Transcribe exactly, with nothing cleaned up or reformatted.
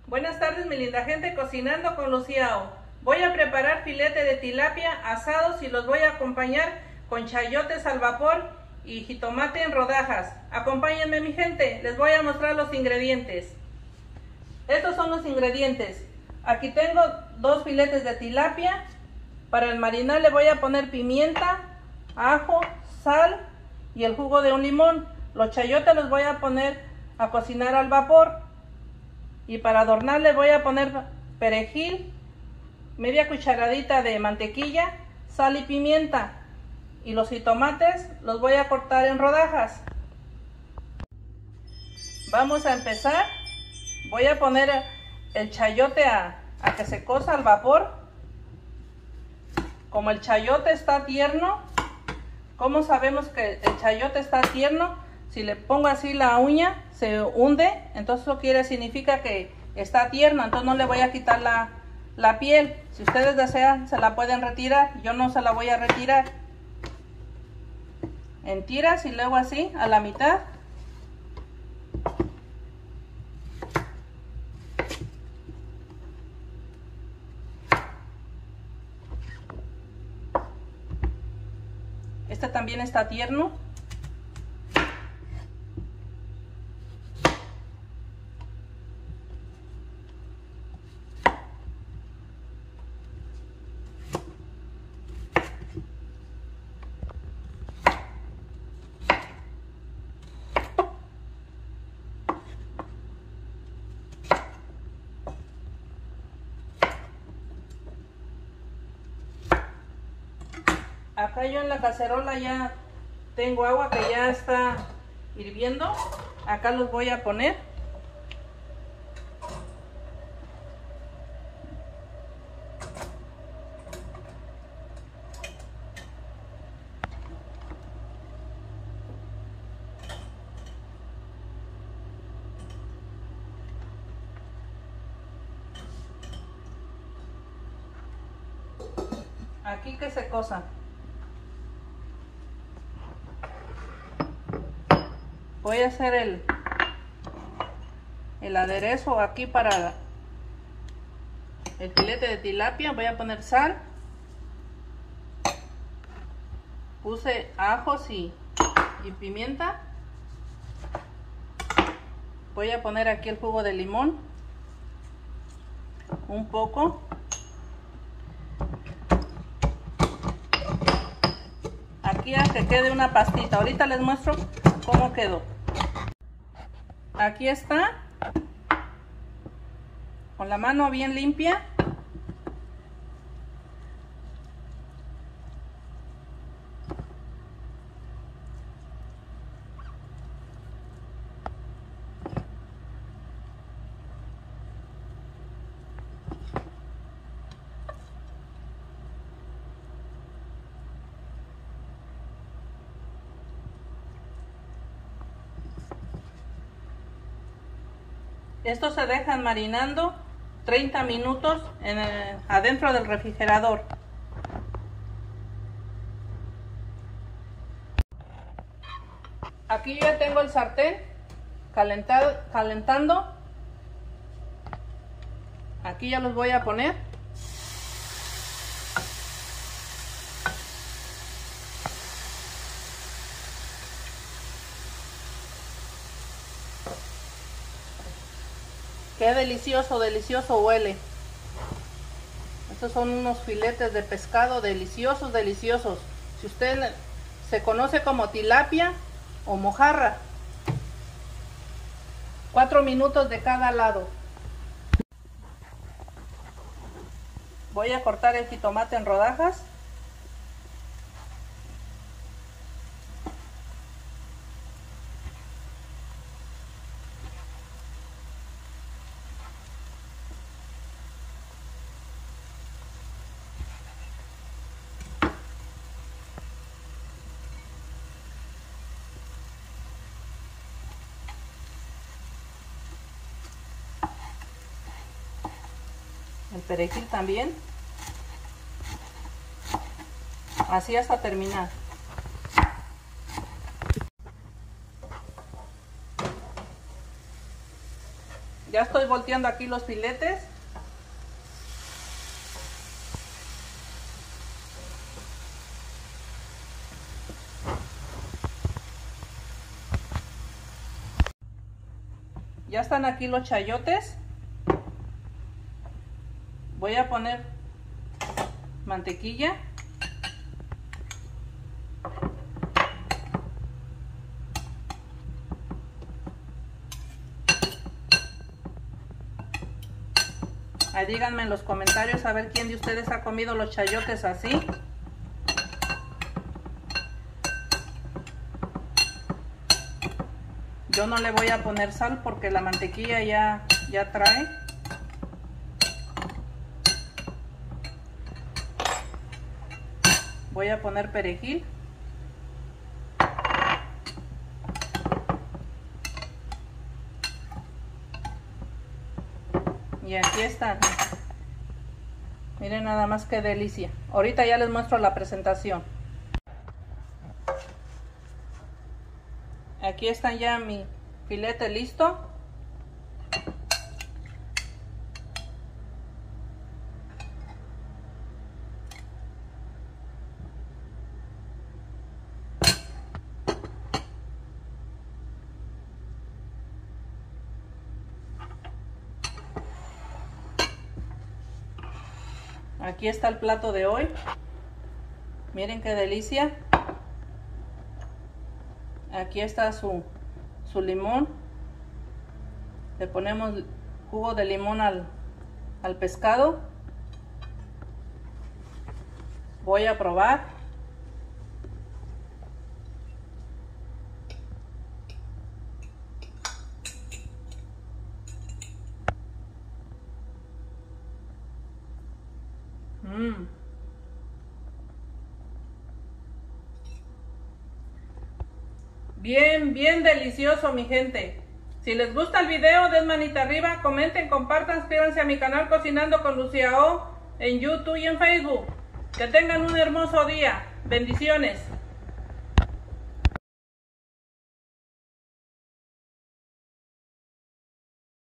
Buenas tardes, mi linda gente, cocinando con Luciao. Voy a preparar filete de tilapia asados y los voy a acompañar con chayotes al vapor y jitomate en rodajas. Acompáñenme, mi gente, les voy a mostrar los ingredientes. Estos son los ingredientes. Aquí tengo dos filetes de tilapia. Para el marinar le voy a poner pimienta, ajo, sal y el jugo de un limón. Los chayotes los voy a poner a cocinar al vapor. Y para adornar le voy a poner perejil, media cucharadita de mantequilla, sal y pimienta. Y los jitomates los voy a cortar en rodajas. Vamos a empezar. Voy a poner el chayote a, a que se cosa al vapor. Como el chayote está tierno, ¿cómo sabemos que el chayote está tierno? Si le pongo así la uña, se hunde, entonces eso quiere, significa que está tierno, entonces no le voy a quitar la, la piel. Si ustedes desean, se la pueden retirar, yo no se la voy a retirar. En tiras y luego así, a la mitad. Este también está tierno. Acá yo en la cacerola ya tengo agua que ya está hirviendo. Acá los voy a poner. Aquí que se cosa. Voy a hacer el, el aderezo aquí para el filete de tilapia. Voy a poner sal. Puse ajos y, y pimienta. Voy a poner aquí el jugo de limón. Un poco. Aquí a que quede una pastita. Ahorita les muestro cómo quedó. Aquí está, con la mano bien limpia. Estos se dejan marinando treinta minutos en el, adentro del refrigerador. Aquí ya tengo el sartén calentado, calentando. Aquí ya los voy a poner. Qué delicioso, delicioso huele. Estos son unos filetes de pescado deliciosos, deliciosos. Si usted se conoce como tilapia o mojarra. Cuatro minutos de cada lado. Voy a cortar el jitomate en rodajas. El perejil también. Así hasta terminar. Ya estoy volteando aquí los filetes. Ya están aquí los chayotes. Voy a poner mantequilla. Ahí díganme en los comentarios a ver quién de ustedes ha comido los chayotes así. Yo no le voy a poner sal porque la mantequilla ya, ya trae. Voy a poner perejil. Y aquí están. Miren nada más qué delicia. Ahorita ya les muestro la presentación. Aquí están ya mi filete listo. Aquí está el plato de hoy. Miren qué delicia. Aquí está su, su limón. Le ponemos jugo de limón al, al pescado. Voy a probar. Mm. Bien, bien delicioso, mi gente. Si les gusta el video, den manita arriba, comenten, compartan, suscríbanse a mi canal Cocinando con Lucía O en YouTube y en Facebook. Que tengan un hermoso día. Bendiciones.